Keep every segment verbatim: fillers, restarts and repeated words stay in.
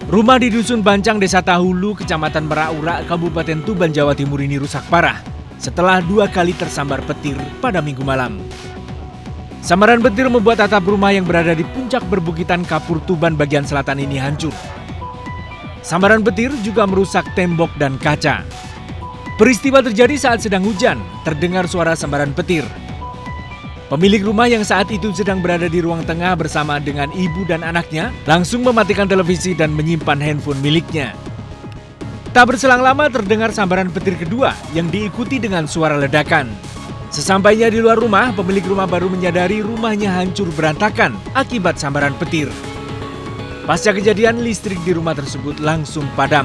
Rumah di Dusun Bancang, Desa Tahulu, Kecamatan Merak-Urak, Kabupaten Tuban, Jawa Timur ini rusak parah setelah dua kali tersambar petir pada Minggu malam. Sambaran petir membuat atap rumah yang berada di puncak perbukitan Kapur Tuban bagian selatan ini hancur. Sambaran petir juga merusak tembok dan kaca. Peristiwa terjadi saat sedang hujan, terdengar suara sambaran petir. Pemilik rumah yang saat itu sedang berada di ruang tengah bersama dengan ibu dan anaknya langsung mematikan televisi dan menyimpan handphone miliknya. Tak berselang lama terdengar sambaran petir kedua yang diikuti dengan suara ledakan. Sesampainya di luar rumah, pemilik rumah baru menyadari rumahnya hancur berantakan akibat sambaran petir. Pasca kejadian, listrik di rumah tersebut langsung padam.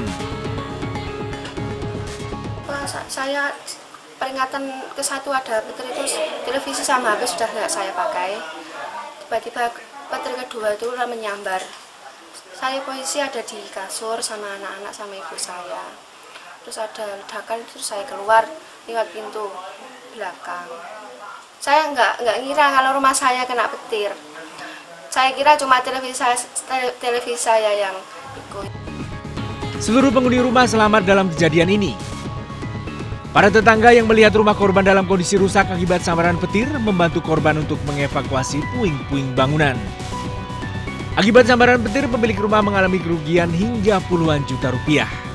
Saya peringatan ke satu ada petir itu, televisi sama H P sudah nggak saya pakai. Tiba-tiba petir kedua itu menyambar. Saya posisi ada di kasur sama anak-anak sama ibu saya. Terus ada ledakan, terus saya keluar lewat pintu belakang. Saya nggak nggak ngira kalau rumah saya kena petir. Saya kira cuma televisi saya, televisi saya yang ikut. Seluruh penghuni rumah selamat dalam kejadian ini. Para tetangga yang melihat rumah korban dalam kondisi rusak akibat sambaran petir membantu korban untuk mengevakuasi puing-puing bangunan. Akibat sambaran petir, pemilik rumah mengalami kerugian hingga puluhan juta rupiah.